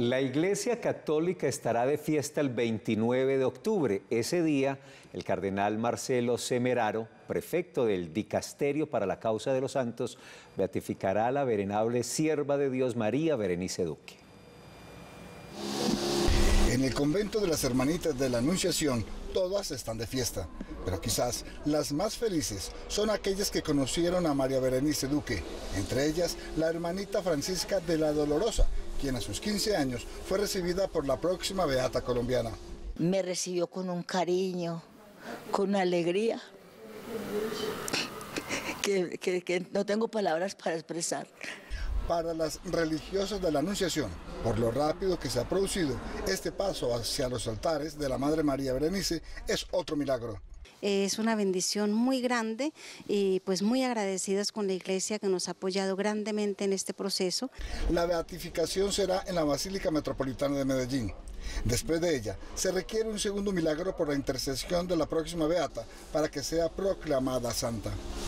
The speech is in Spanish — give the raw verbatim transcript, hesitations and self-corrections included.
La Iglesia Católica estará de fiesta el veintinueve de octubre. Ese día, el cardenal Marcelo Semeraro, prefecto del Dicasterio para la Causa de los Santos, beatificará a la venerable sierva de Dios María Berenice Duque. En el convento de las Hermanitas de la Anunciación, todas están de fiesta, pero quizás las más felices son aquellas que conocieron a María Berenice Duque, entre ellas la hermanita Francisca de la Dolorosa, quien a sus quince años fue recibida por la próxima beata colombiana. Me recibió con un cariño, con una alegría, que, que, que no tengo palabras para expresar. Para las religiosas de la Anunciación, por lo rápido que se ha producido, este paso hacia los altares de la Madre María Berenice es otro milagro. Es una bendición muy grande y pues muy agradecidas con la Iglesia que nos ha apoyado grandemente en este proceso. La beatificación será en la Basílica Metropolitana de Medellín. Después de ella, se requiere un segundo milagro por la intercesión de la próxima beata para que sea proclamada santa.